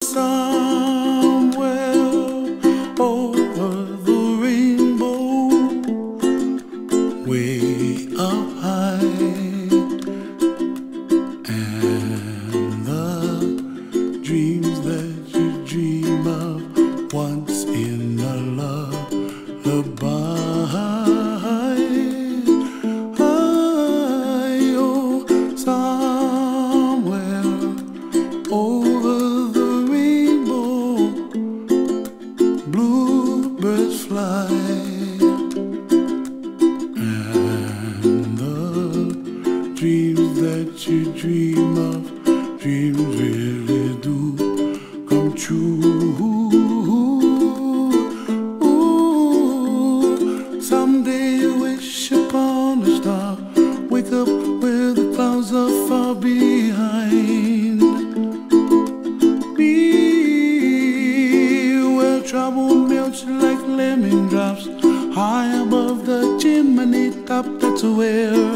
somewhere over the rainbow, way up high, and the dreams that you dream of once in a lullaby. Bluebirds fly, and the dreams that you dream of, dreams really do come true. Ooh, someday you wish upon a star, wake up where the clouds are far behind. Trouble melts like lemon drops high above the chimney top. That's where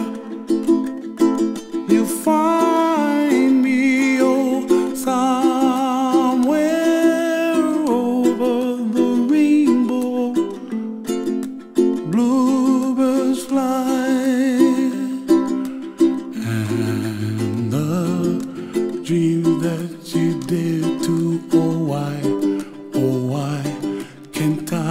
you find me, oh, somewhere over the rainbow. Bluebirds fly, and the dreams that you dare to, oh why can't I?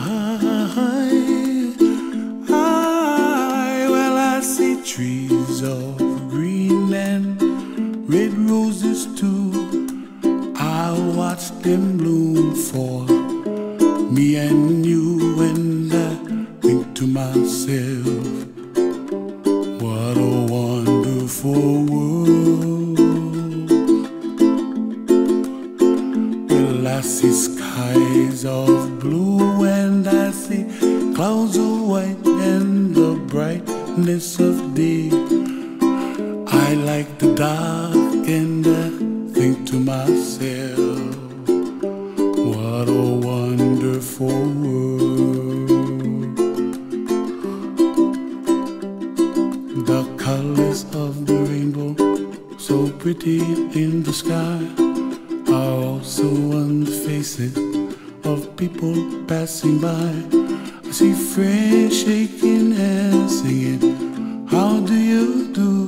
Well, I see trees of green and red roses too. I watch them bloom for me and you, and I think to myself, what a wonderful world. Well, I see skies of blue, and I see clouds of white and the brightness of day. I like the dark, and I think to myself, what a wonderful world. The colors of the rainbow, so pretty in the sky, are also on the faces of people passing by. I see friends shaking hands, singing, how do you do?